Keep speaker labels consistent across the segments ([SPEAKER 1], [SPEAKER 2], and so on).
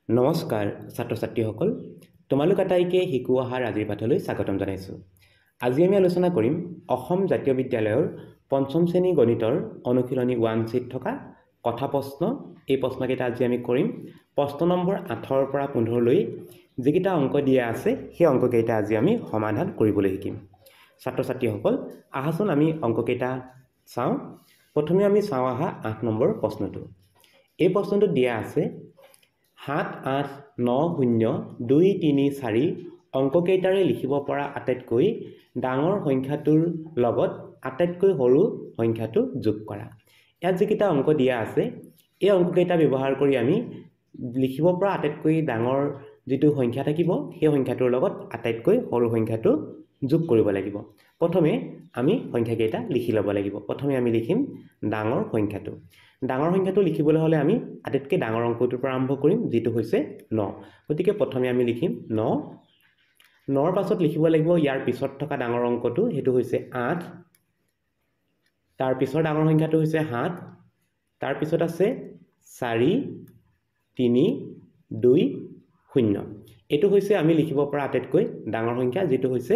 [SPEAKER 1] নমস্কাৰ ছাত্ৰ ছাত্ৰীসকল তোমালোক আটাইকে শিকু অহাৰ আজিৰ পাঠলৈ স্বাগতম জনাইছো। আজি আমি আলোচনা কৰিম অসম জাতীয় বিদ্যালয়ৰ পঞ্চম শ্ৰেণী গণিতৰ অনুশীলনী 1 থকা কথা প্ৰশ্ন। এই প্ৰশ্নকেইটা আজি আমি কৰিম। প্ৰশ্ন নম্বৰ 8 পৰা 15 লৈ যিকেইটা অংক দিয়া আছে সেই অংককেইটা আজি আমি সমাধান কৰিবলৈ শিকিম। ছাত্ৰ ছাত্ৰীসকল আহাচোন আমি অংককেইটা চাওঁ। প্ৰথমে আমি চাওঁ আহা 8 নম্বৰ প্ৰশ্নটো। এই প্ৰশ্নটো দিয়া আছে 7, 8, 9, 0, 2, 3, 4 অংককেইটাৰে লিখিব পৰা আটাইতকৈ ডাঙৰ সংখ্যাটোৰ লগত আটাইতকৈ সৰু সংখ্যাটো যোগ কৰা। ইয়াত যিকেইটা অংক দিয়া আছে এই অংককেইটা ব্যৱহাৰ কৰি আমি লিখিব পৰা আটাইতকৈ ডাঙৰ যিটো সংখ্যা থাকিব সেই সংখ্যাটোৰ লগত আটাইতকৈ সৰু সংখ্যাটো যোগ কৰিব লাগিব। প্ৰথমে আমি সংখ্যাকেইটা লিখি ল'ব লাগিব। প্ৰথমে আমি লিখিম ডাঙৰ সংখ্যাটো। ডাঙৰ সংখ্যাটো লিখিবলৈ হ'লে আমি আটাইতকৈ ডাঙৰ অংকটোৰ পৰা আৰম্ভ কৰিম, যিটো হৈছে 9। গতিকে প্ৰথমে আমি লিখিম 9। 9ৰ পাছত লিখিব লাগিব ইয়াৰ পিছত থকা ডাঙৰ অংকটো, সেইটো হৈছে 8। তাৰ পিছৰ ডাঙৰ সংখ্যাটো হৈছে 7। তাৰ পিছত আছে 4, 3, 2, 0। এইটো হৈছে আমি লিখিব পৰা আটাইতকৈ ডাঙৰ সংখ্যা, যিটো হৈছে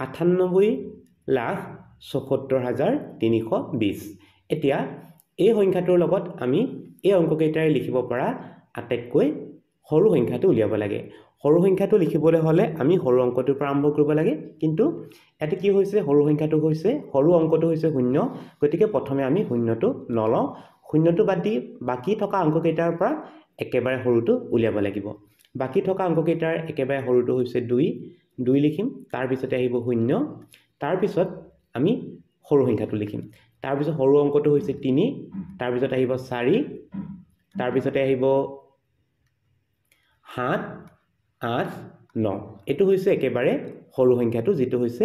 [SPEAKER 1] 98,74,320। এতিয়া এই সংখ্যাটোৰ লগত আমি এই অংককেইটাৰে লিখিব পৰা আটাইতকৈ সৰু সংখ্যাটো উলিয়াব লাগে। সৰু সংখ্যাটো লিখিবলৈ হ'লে আমি সৰু অংকটোৰ পৰা আৰম্ভ কৰিব লাগে, কিন্তু ইয়াতে কি হৈছে সৰু অংকটো হৈছে 0। গতিকে প্ৰথমে আমি 0টো নলওঁ। 0টো বাদ দি বাকী থকা অংককেইটাৰ পৰা একেবাৰে সৰুটো উলিয়াব লাগিব। বাকী থকা অংককেইটাৰ একেবাৰে সৰুটো হৈছে 2 লিখিম। তাৰপিছতে আহিব 0। তাৰপিছত আমি সৰু সংখ্যাটো লিখিম। তাৰপিছত সৰু অংকটো হৈছে 3। তাৰপিছত আহিব 4। তাৰপিছতে আহিব 7, 8, 9। এইটো হৈছে একেবাৰে সৰু সংখ্যাটো, যিটো হৈছে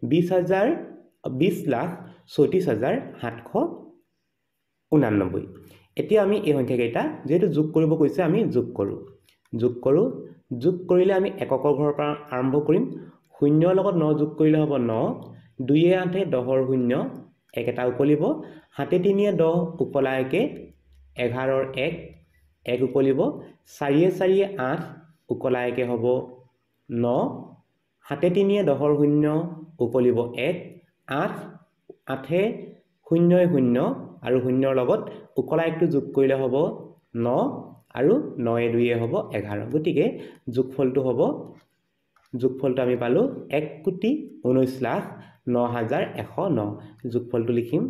[SPEAKER 1] 20,34,789। এতিয়া আমি এই সংখ্যাকেইটা যিহেতু যোগ কৰিব কৈছে আমি যোগ কৰোঁ। যোগ কৰিলে আমি এককৰ ঘৰৰ পৰা আৰম্ভ কৰিম। 0ৰ লগত 9 যোগ কৰিলে হ'ব 9। 2, 8, 10ৰ 0 এক এটা উকলিব। 7, 3, 10 উকলা 1, 11ৰ 1 উকলিব। 4, 4, 8 উকলা 1 হ'ব 9। 7, 3, 10ৰ 0 উকলিব 1। 8, 8, 0, 0 আৰু 0ৰ লগত উকলা 1টো যোগ কৰিলে হ'ব 9 আৰু 9, 2 হ'ব 11। গতিকে যোগফলটো আমি পালোঁ 1,19,09,109। যোগফলটো লিখিম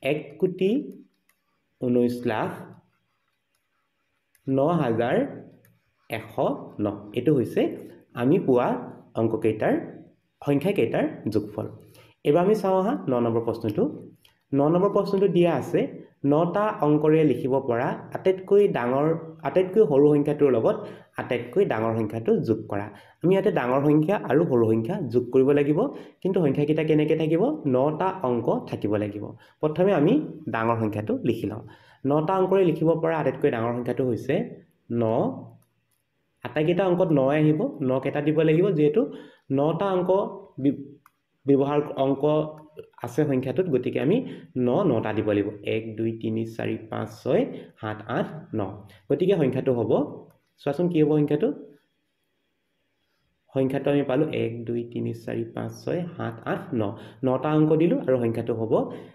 [SPEAKER 1] 1,19,09,109। এইটো হৈছে আমি পোৱা সংখ্যাকেইটাৰ যোগফল। এবাৰ আমি চাওঁ আহা 9 নম্বৰ প্ৰশ্নটো। 9 নম্বৰ প্ৰশ্নটো দিয়া আছে 9টা অংকৰে লিখিব পৰা আটাইতকৈ সৰু সংখ্যাটোৰ লগত আটাইতকৈ ডাঙৰ সংখ্যাটো যোগ কৰা। আমি ইয়াতে ডাঙৰ সংখ্যা আৰু সৰু সংখ্যা যোগ কৰিব লাগিব, কিন্তু সংখ্যাকেইটা কেনেকৈ থাকিব? 9টা অংক থাকিব লাগিব। প্ৰথমে আমি ডাঙৰ সংখ্যাটো লিখি লওঁ। 9টা অংকৰে লিখিব পৰা আটাইতকৈ ডাঙৰ সংখ্যাটো হৈছে 9। আটাইকেইটা অংকত 9 আহিব। 9 কেইটা দিব লাগিব, যিহেতু 9টা অংক আছে সংখ্যাটোত। গতিকে আমি 9টা দিব লাগিব। 1, 2, 3, 4, 5, 6, 7, 8, 9। গতিকে সংখ্যাটো হ'ব, চোৱাচোন কি হ'ব সংখ্যাটো আমি পালোঁ 1, 2, 3, 4, 5, 6, 7, 8, 9। 9টা অংক দিলোঁ আৰু সংখ্যাটো হ'ব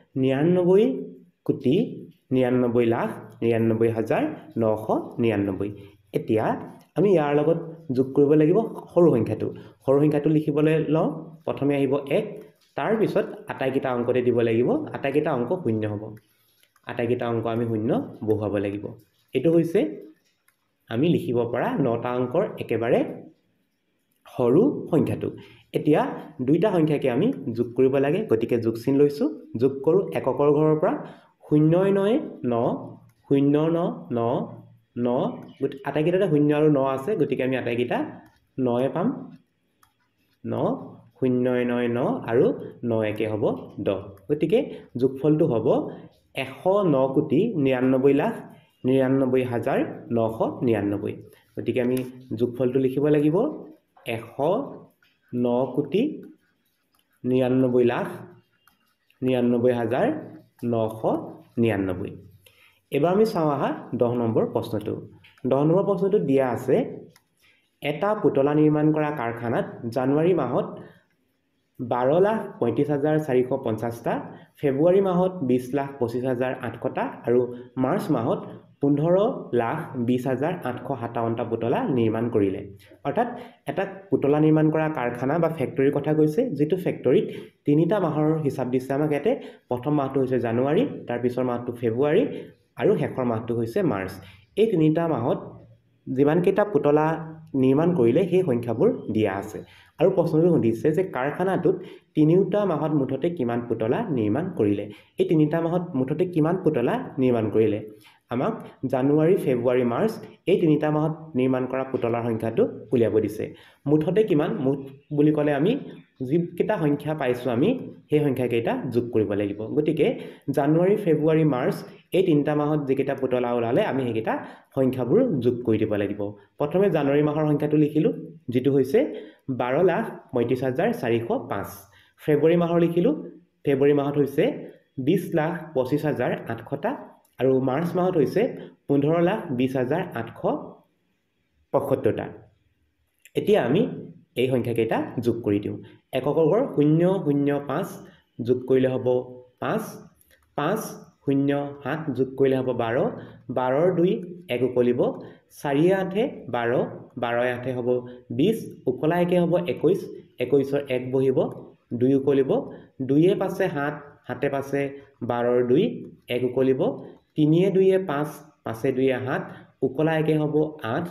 [SPEAKER 1] 99,99,99,999। এতিয়া আমি ইয়াৰ লগত যোগ কৰিব লাগিব সৰু সংখ্যাটো লিখিবলৈ লওঁ। প্ৰথমে আহিব 1। তাৰপিছত আটাইকেইটা অংকতে দিব লাগিব। আটাইকেইটা অংক 0 হ'ব। আটাইকেইটা অংক আমি 0 বহুৱাব লাগিব। এইটো হৈছে আমি লিখিব পৰা 9টা অংকৰ একেবাৰে সৰু সংখ্যাটো। এতিয়া দুইটা সংখ্যাকে আমি যোগ কৰিব লাগে। গতিকে যোগ চিন লৈছোঁ। যোগ কৰোঁ এককৰ ঘৰৰ পৰা। 0, 9, 9, 0, 9, 9, 9। আটাইকেইটাতে 0 আৰু 9 আছে। গতিকে আমি আটাইকেইটা 9 পাম। 9, 0, 9, 9 আৰু 9 একে হ'ব 10। গতিকে যোগফলটো হ'ব 109,99,99,999। গতিকে আমি যোগফলটো লিখিব লাগিব 109,99,99,999। এবাৰ আমি চাওঁ আহা 10 নম্বৰ প্ৰশ্নটো। 10 নম্বৰ প্ৰশ্নটো দিয়া আছে এটা পুতলা নিৰ্মাণ কৰা কাৰখানাত জানুৱাৰী মাহত 12,35,450টা, ফেব্ৰুৱাৰী মাহত 20,25,800টা আৰু মাৰ্চ মাহত 15,20,857টা পুতলা নিৰ্মাণ কৰিলে। অৰ্থাৎ এটা পুতলা নিৰ্মাণ কৰা কাৰখানা বা ফেক্টৰীৰ কথা কৈছে, যিটো ফেক্টৰীত 3টা মাহৰ হিচাপ দিছে আমাক ইয়াতে। প্ৰথম মাহটো হৈছে জানুৱাৰী, তাৰ পিছৰ মাহটো ফেব্ৰুৱাৰী আৰু শেষৰ মাহটো হৈছে মাৰ্চ। এই 3টা মাহত যিমানকেইটা পুতলা নিৰ্মাণ কৰিলে সেই সংখ্যাবোৰ দিয়া আছে। আৰু প্ৰশ্নটো সুধিছে যে কাৰখানাটোত 3টা মাহত মুঠতে কিমান পুতলা নিৰ্মাণ কৰিলে। এই 3টা মাহত মুঠতে কিমান পুতলা নিৰ্মাণ কৰিলে আমাক জানুৱাৰী, ফেব্ৰুৱাৰী, মাৰ্চ এই 3টা মাহত নিৰ্মাণ কৰা পুতলাৰ সংখ্যাটো উলিয়াব দিছে। মুঠতে কিমান, মুঠ বুলি ক'লে আমি যিকেইটা সংখ্যা পাইছোঁ আমি সেই সংখ্যাকেইটা যোগ কৰিব লাগিব। গতিকে জানুৱাৰী, ফেব্ৰুৱাৰী, মাৰ্চ এই 3টা মাহত যিকেইটা পুতলা ওলালে আমি সেইকেইটা সংখ্যাবোৰ যোগ কৰি দিব লাগিব। প্ৰথমে জানুৱাৰী মাহৰ সংখ্যাটো লিখিলোঁ, যিটো হৈছে 12,35,405। ফেব্ৰুৱাৰী মাহৰ লিখিলোঁ, ফেব্ৰুৱাৰী মাহত হৈছে 20,25,800টা আৰু মাৰ্চ মাহত হৈছে 15,20,875টা। এতিয়া আমি এই সংখ্যাকেইটা যোগ কৰি দিওঁ। এককৰ ঘৰ 0,05 যোগ কৰিলে হ'ব 5, 5,07 যোগ কৰিলে হ'ব 12, 12ৰ 2 1 উকলিব, 4 8 12, 12 8 হ'ব 20, উকলা 1 হ'ব 21, 21ৰ 1 বহিব, 2 উকলিব, 2 5 7, 7 5 12ৰ 2 1 উকলিব, 3 2 5, 5 2 7, উকলা 1 হ'ব 8,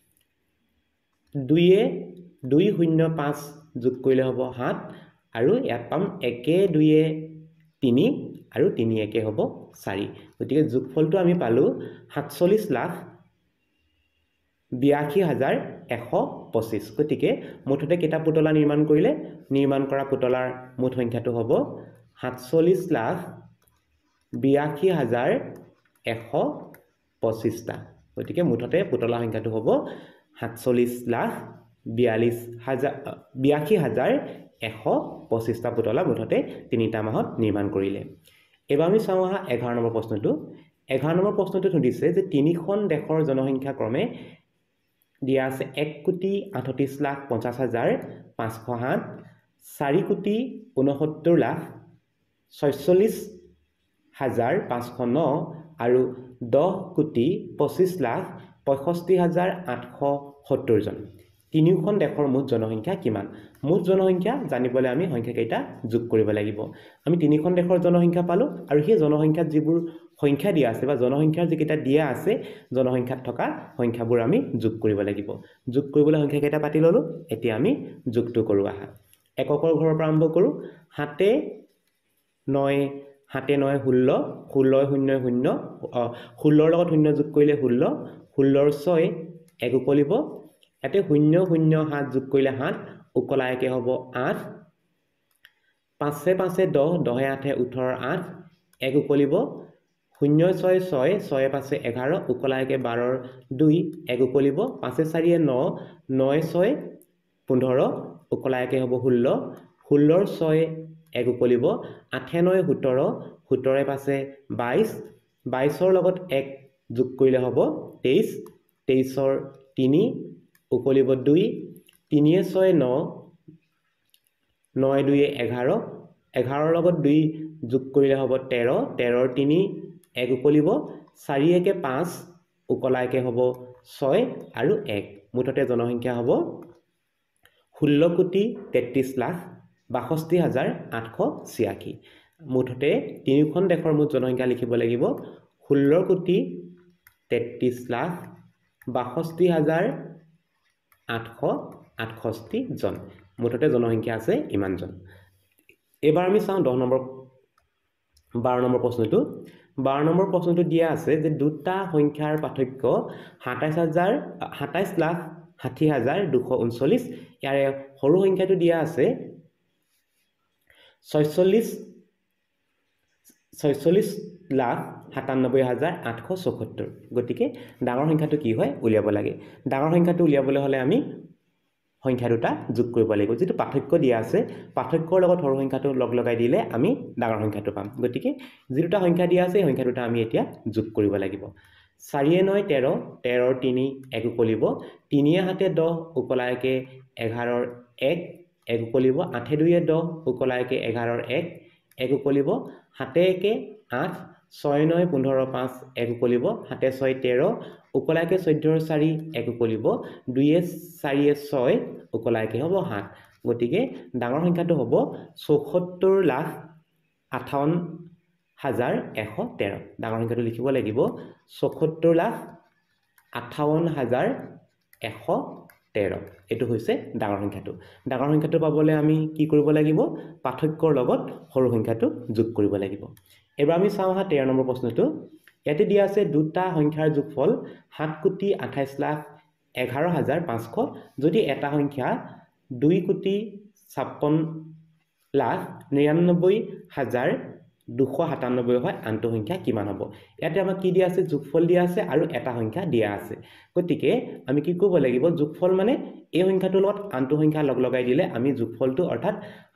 [SPEAKER 1] 2 2 0 5 যোগ কৰিলে হ'ব 7 আৰু ইয়াত পাম 1 2 3 আৰু 3 1 হ'ব 4। গতিকে যোগফলটো আমি পালোঁ 47,82,125। গতিকে মুঠতে কেইটা পুতলা নিৰ্মাণ কৰিলে? নিৰ্মাণ কৰা পুতলাৰ মুঠ সংখ্যাটো হ'ব 47,82,125টা। গতিকে মুঠতে পুতলা সংখ্যাটো হ'ব 47,82,125টা পুতলা মুঠতে 3টা মাহত নিৰ্মাণ কৰিলে। এবাৰ আমি চাওঁ আহা 11 নম্বৰ প্ৰশ্নটো। 11 নম্বৰ প্ৰশ্নটোত সুধিছে যে 3খন দেশৰ জনসংখ্যা ক্ৰমে দিয়া আছে 1,38,50,507, 4,69,46,509 আৰু 10,25,65,870 জন। 3খন দেশৰ মুঠ জনসংখ্যা কিমান? মুঠ জনসংখ্যা জানিবলৈ আমি সংখ্যাকেইটা যোগ কৰিব লাগিব। আমি 3খন দেশৰ জনসংখ্যা পালোঁ আৰু সেই জনসংখ্যাত যিবোৰ সংখ্যা দিয়া আছে বা জনসংখ্যাৰ যিকেইটা দিয়া আছে জনসংখ্যাত থকা সংখ্যাবোৰ আমি যোগ কৰিব লাগিব। যোগ কৰিবলৈ সংখ্যাকেইটা পাতি ল'লোঁ। এতিয়া আমি যোগটো কৰোঁ আহা। এককৰ ঘৰৰ পৰা আৰম্ভ কৰোঁ। 7 9 7 9 16, 16 0 0, 16ৰ লগত 0 যোগ কৰিলে 16, 16ৰ 6 1 উকলিব, ইয়াতে 0 0 7 যোগ কৰিলে 7, উকলা 1 হ'ব 8, 5 5 10, 10 8 18ৰ 8 1 উকলিব, 0 6 6, 6 5 11, উকলা 1 12ৰ 2 1 উকলিব, 5 4 9, 9 6 15, উকলা 1 হ'ব 16, 16ৰ 6 1 উকলিব, 8 9 17, 17 5 22, 22ৰ লগত 1 যোগ কৰিলে হ'ব 23, 23ৰ 3 উকলিব 2, 3 6 9, 9 2 11, 11ৰ লগত 2 যোগ কৰিলে হ'ব 13, 13ৰ 3 1 উকলিব, 4 1 5, উকলা 1 হ'ব 6 আৰু 1। মুঠতে জনসংখ্যা হ'ব 16,33,62,886। মুঠতে 3খন দেশৰ মুঠ জনসংখ্যা লিখিব লাগিব 16,33,62,868 জন। মুঠতে জনসংখ্যা আছে ইমান জন। এবাৰ আমি চাওঁ 12 নম্বৰ প্ৰশ্নটো। 12 নম্বৰ প্ৰশ্নটো দিয়া আছে যে দুটা সংখ্যাৰ পাৰ্থক্য 27,60,239। ইয়াৰে সৰু সংখ্যাটো দিয়া আছে 46,97,874। গতিকে ডাঙৰ সংখ্যাটো কি হয় উলিয়াব লাগে। ডাঙৰ সংখ্যাটো উলিয়াবলৈ হ'লে আমি সংখ্যা দুটা যোগ কৰিব লাগিব। যিটো পাৰ্থক্য দিয়া আছে পাৰ্থক্যৰ লগত সৰু সংখ্যাটো লগ লগাই দিলে আমি ডাঙৰ সংখ্যাটো পাম। গতিকে যি দুটা সংখ্যা দিয়া আছে সেই সংখ্যা দুটা আমি এতিয়া যোগ কৰিব লাগিব। 4 9 13 13 3 1 উকলিব 3 7 10 উকলাইকে 11 1 1 উকলিব 8 2 10 উকলাইকে 11 1 1 উকলিব 7 1 8 6 9 15 5 1 উকলিব 7 6 13 উকলাইকে 14 4 1 উকলিব 2 4 6 উকলাইকে হ'ব 7 গতিকে ডাঙৰ সংখ্যাটো হ'ব 74,58,113 ডাঙৰ সংখ্যাটো লিখিব লাগিব 74,58,113 এটো হৈছে ডাঙৰ সংখ্যাটো পাবলৈ আমি কি কৰিব লাগিব পাৰ্থক্যৰ লগত সৰু সংখ্যাটো যোগ কৰিব লাগিব এবাৰ আমি চাওঁ হা 13 নম্বৰ প্ৰশ্নটো ইয়াতে দিয়া আছে দুটা সংখ্যাৰ যোগফল 7,28,11,500 যদি এটা সংখ্যা 2,56,99,297 হয় আনটো সংখ্যা কিমান হ'ব ইয়াতে আমাক কি দিয়া আছে যোগফল দিয়া আছে আৰু এটা সংখ্যা দিয়া আছে গতিকে আমি কি কৰিব লাগিব যোগফল মানে এই সংখ্যাটোৰ লগত আনটো সংখ্যা লগ লগাই দিলে আমি যোগফলটো অৰ্থাৎ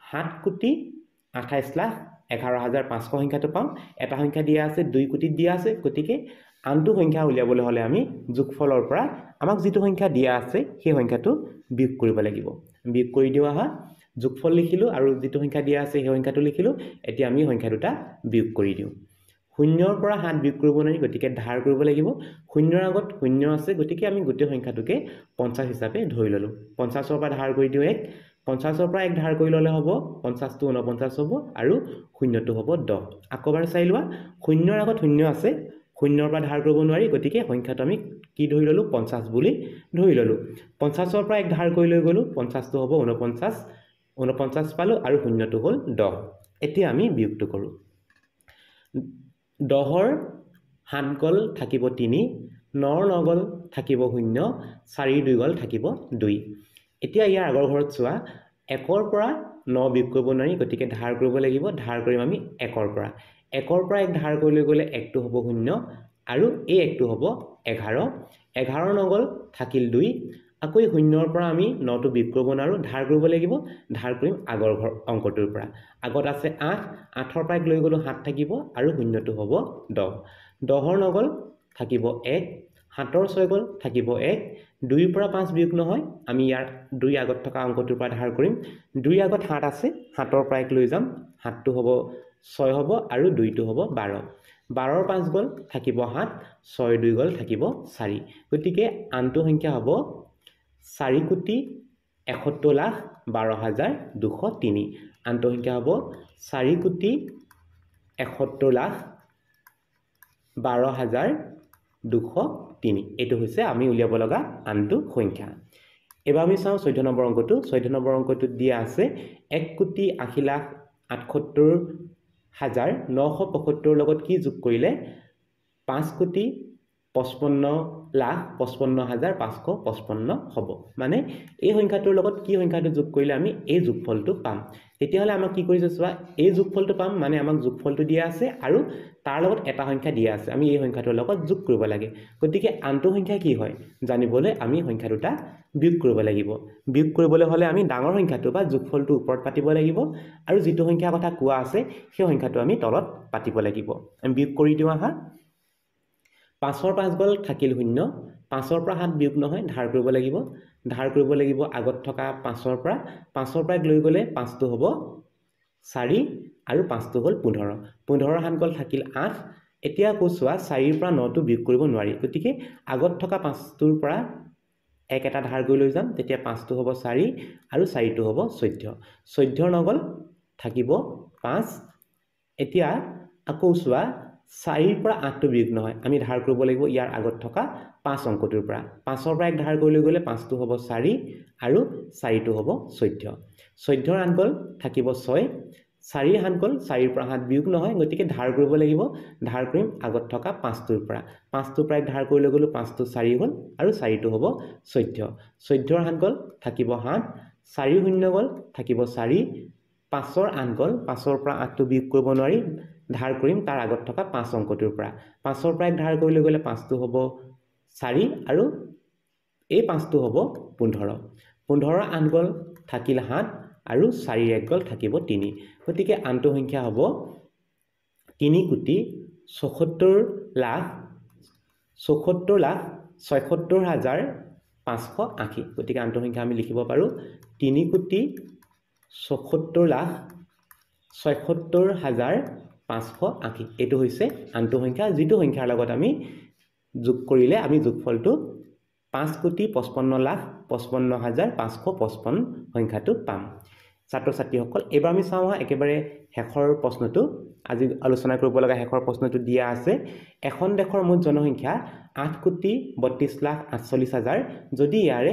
[SPEAKER 1] 7,28,11,500 সংখ্যাটো পাম এটা সংখ্যা দিয়া আছে 2 কোটিত দিয়া আছে গতিকে আনটো সংখ্যা উলিয়াবলৈ হলে আমি যোগফলৰ পৰা আমাক যেটো সংখ্যা দিয়া আছে সেই সংখ্যাটো বিয়োগ কৰিব লাগিব বিয়োগ কৰি দিওয়া হয় যোগফল লিখিলো আৰু যেটো সংখ্যা দিয়া আছে সেই সংখ্যাটো লিখিলো এতিয়া আমি সংখ্যা দুটা বিয়োগ কৰি দিও শূন্যৰ পৰা 7 বিয়োগ কৰিব নোৱাৰি গতিকে ধাৰ কৰিব লাগিব শূন্যৰ আগত শূন্য আছে গতিকে আমি গোটেই সংখ্যাটোকে 50 হিচাপে ধৰি ললো 50ৰ পৰা ধাৰ কৰি দিও 1 50ৰ পৰা 1 ধাৰ কৰি ললে হ'ব 50 টো 49 হ'ব আৰু শূন্যটো হ'ব 10 আকবাৰ চাই লোৱা শূন্যৰ আগত শূন্য আছে শূন্যৰ পৰা ধাৰ কৰিব নোৱাৰি গতিকে সংখ্যাটো আমি কি ধৰি ললো 50 বুলি ধৰি ললো 50ৰ পৰা 1 ধাৰ কৰি লৈ গলো 50 টো হ'ব 49 পালো আৰু শূন্যটো হ'ল 10 এতিয়া আমি বিয়োগটো কৰো 10ৰ 7 গল থাকিব 3 9ৰ 9 গল থাকিব 0 4ৰ 2 গল থাকিব 2 এতিয়া ইয়াৰ আগৰ ঘৰত চোৱা 1ৰ পৰা 9 বিয়োগ কৰিব নোৱাৰি গতিকে ধাৰ কৰিব লাগিব ধাৰ কৰিম আমি 1ৰ পৰা 1ৰ পৰা 1 ধাৰ কৰি লৈ গলে 1 টো হ'ব 0 আৰু এই 1 টো হ'ব 11 11ৰ 9 গল থাকিল 2 আকৌ 0ৰ পৰা আমি 9 টো বিয়োগ কৰিব নোৱাৰো ধাৰ কৰিব লাগিব ধাৰ কৰিম আগৰ ঘৰ অংকটোৰ পৰা আগত আছে 8 8ৰ পৰা 1 লৈ গলো 7 থাকিব আৰু 0 টো হ'ব 10 10ৰ 9 গল থাকিব 1 7ৰ 6 গল থাকিব 1 2ৰ পৰা 5 বিয়োগ নহয় আমি ইয়াৰ 2 আগত থকা অংকটোৰ পৰা ধাৰ কৰিম 2 আগত 7 আছে 7ৰ পৰা 1 লৈ যাম 7 টো হ'ব 6 হ'ব আৰু 2 টো হ'ব 12 12ৰ 5 গল থাকিব 7 6ৰ 2 গল থাকিব 4 গতিকে আনটো সংখ্যা হ'ব 4,71,12,203 আনটো সংখ্যা হ'ব 4,71,12,203 এটো হৈছে আমি উলিয়াব লগা আনটো সংখ্যা এবাৰ আমি চাওঁ 14 নম্বৰ অংকটো 14 নম্বৰ অংকটোত দিয়া আছে 1,80,78,975 লগত কি যোগ কৰিলে 5,55,55,555 হ'ব মানে এই সংখ্যাটোৰ লগত কি সংখ্যাটো যোগ কৰিলে আমি এই যোগফলটো পাম তেতিয়াহলে আমাক কি কৰিছে চোৱা এই যোগফলটো পাম মানে আমাক যোগফলটো দিয়া আছে আৰু তাৰ লগত এটা সংখ্যা দিয়া আছে আমি এই সংখ্যাটোৰ লগত যোগ কৰিব লাগে গতিকে আনটো সংখ্যা কি হয় জানিবলৈ আমি সংখ্যা দুটা বিয়োগ কৰিব লাগিব বিয়োগ কৰিবলৈ হলে আমি ডাঙৰ সংখ্যাটো বা যোগফলটো ওপৰত পাতিব লাগিব আৰু যেটো সংখ্যা কথা কোৱা আছে সেই সংখ্যাটো আমি তলত পাতিব লাগিব আমি বিয়োগ কৰি দিও আহা 5ৰ 5 গল থাকিল 0 5ৰ পৰা 7 বিয়োগ নহয় ধাৰ কৰিব লাগিব আগত থকা 5ৰ পৰা 1 লৈ গলে 5 টো হ'ব 4 আৰু 5 টো হ'ল 15 15ৰ 7 গল থাকিল 8 এতিয়া কোছোৱা 4ৰ পৰা 9 টো বিয়োগ কৰিব নোৱাৰি গতিকে আগত থকা 5 টোৰ পৰা 1 এটা ধাৰ কৰি লৈ যাম তেতিয়া 5 টো হ'ব 4 আৰু 4 টো হ'ব 14 14ৰ 9 গল থাকিব 5 এতিয়া আকৌ চোৱা 4ৰ পৰা 8 টো বিয়োগ নহয় আমি ধাৰ কৰিব লাগিব ইয়াৰ আগত থকা 5 অংকটোৰ পৰা 5ৰ পৰা 1 ধাৰ কৰি লৈ গলে 5 টো হ'ব 4 আৰু 4 টো হ'ব 14 14ৰ 8 গল থাকিব 6 4ৰ 7 গল 4ৰ পৰা 7 বিয়োগ নহয় গতিকে ধাৰ কৰিব লাগিব ধাৰ কৰিম আগত থকা 5 টোৰ পৰা 5 টোৰ পৰা 1 ধাৰ কৰি লৈ গলো 5 টো 4 গল আৰু 4 টো হ'ব 14 14ৰ 7 গল থাকিব 7 4 0 গল থাকিব 4 5ৰ 8 গল 5ৰ পৰা 8 টো বিয়োগ কৰিব নোৱাৰি ধাৰ কৰিম তাৰ আগত থকা 5 অংকটোৰ পৰা 5ৰ পৰা 1 ধাৰ কৰি লৈ গলে 5 টো হ'ব 4 আৰু এই 5 টো হ'ব 15 15ৰ 8 গল থাকিল 7 আৰু 4ৰ 1 গল থাকিব 3 গতিকে আনটো সংখ্যা হ'ব 3,74,74,000 ৭৪,৭৬,৫৮০ গতিকে আনটো সংখ্যা আমি লিখিব পাৰোঁ ৩,৭৪,৭৬,৫৮০ এইটো হৈছে আনটো সংখ্যা যিটো সংখ্যাৰ লগত আমি যোগ কৰিলে আমি যোগফলটো ৫,৫৫,৫৫,৫৫৫ সংখ্যাটো পাম ছাত্ৰ ছাত্ৰীসকল এবাৰ আমি চাওঁ একেবাৰে শেষৰ প্ৰশ্নটো আজি আলোচনা কৰিব লগা শেষৰ প্ৰশ্নটো দিয়া আছে এখন দেশৰ মুঠ জনসংখ্যা ৮,৩২,৪৮,০০০ যদি ইয়াৰে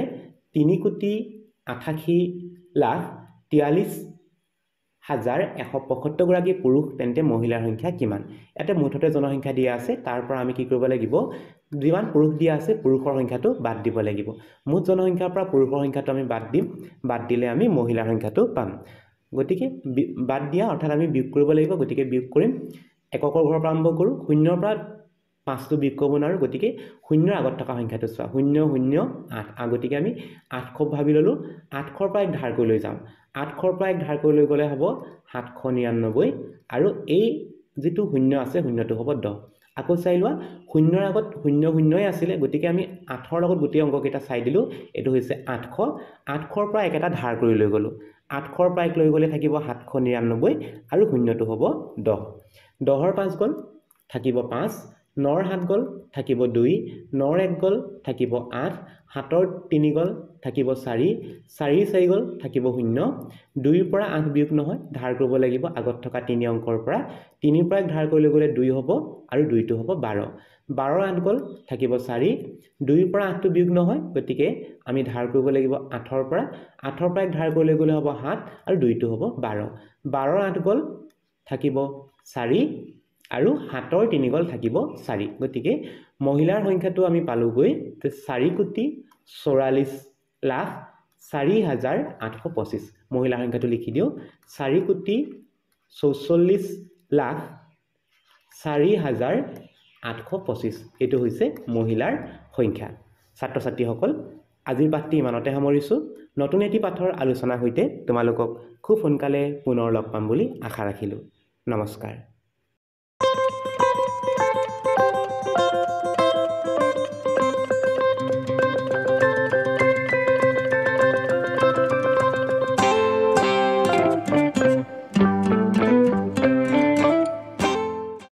[SPEAKER 1] ৩,৮৮,৪৩,১৭৫ গৰাকী পুৰুষ তেন্তে মহিলাৰ সংখ্যা কিমান ইয়াতে মুঠতে জনসংখ্যা দিয়া আছে তাৰ পৰা আমি কি কৰিব লাগিব যিমান পুৰুষ দিয়া আছে পুৰুষৰ সংখ্যাটো বাদ দিব লাগিব মুঠ জনসংখ্যাৰ পৰা পুৰুষৰ সংখ্যাটো আমি বাদ দিম বাদ দিলে আমি মহিলাৰ সংখ্যাটো পাম গতিকে বাদ দিয়া অৰ্থাৎ আমি বিয়োগ কৰিব লাগিব গতিকে বিয়োগ কৰিম এককৰ ঘৰৰ পৰা আৰম্ভ কৰোঁ 0ৰ পৰা 5টো বিয়োগ কৰিব নোৱাৰোঁ গতিকে 0ৰ আগত থকা সংখ্যাটো চোৱা 0,0,8 গতিকে আমি 800 ভাবি ল'লোঁ 800ৰ পৰা এক ধাৰ কৰি লৈ যাম 800ৰ পৰা এক ধাৰ কৰি লৈ গ'লে হ'ব 799 আৰু এই যিটো 0 আছে 0টো হ'ব 10 আকৌ চাই লোৱা 0ৰ আগত 0,0ই আছিলে গতিকে আমি 8ৰ লগত গোটেই অংককেইটা চাই দিলোঁ এইটো হৈছে 800 800ৰ পৰা একেটা ধাৰ কৰি লৈ গ'লোঁ 800ৰ পৰা এক লৈ গ'লে থাকিব 799 আৰু 0টো হ'ব 10 10ৰ 5 গ'ল থাকিব 5 9ৰ 7 গ'ল থাকিব 2 9ৰ 1 গ'ল থাকিব 8 7ৰ 3 গ'ল থাকিব 4 4ৰ 4 গ'ল থাকিব 0 2ৰ পৰা 8 বিয়োগ নহয় ধাৰ কৰিব লাগিব আগত থকা 3 অংকৰ পৰা 3ৰ পৰা ধাৰ কৰি গ'লে 2 হ'ব আৰু 2টো হ'ব 12 12ৰ 8 গ'ল থাকিব 4 2ৰ পৰা 8টো বিয়োগ নহয় গতিকে আমি ধাৰ কৰিব লাগিব 8ৰ পৰা 8ৰ পৰা ধাৰ কৰি গ'লে হ'ব 7 আৰু 2টো হ'ব 12 12ৰ 8 গ'ল থাকিব 4 আৰু 7ৰ 3 গ'ল থাকিব 4 গতিকে মহিলাৰ সংখ্যাটো আমি পালোগৈ 4,44,04,825 মহিলাৰ সংখ্যাটো লিখি দিওঁ 4,44,04,825 এইটো হৈছে মহিলাৰ সংখ্যা ছাত্ৰ ছাত্ৰীসকল আজিৰ পাঠটি ইমানতে সামৰিছোঁ নতুন এটি পাঠৰ আলোচনাৰ সৈতে তোমালোকক খুব সোনকালে পুনৰ লগ পাম বুলি আশা ৰাখিলোঁ নমস্কাৰ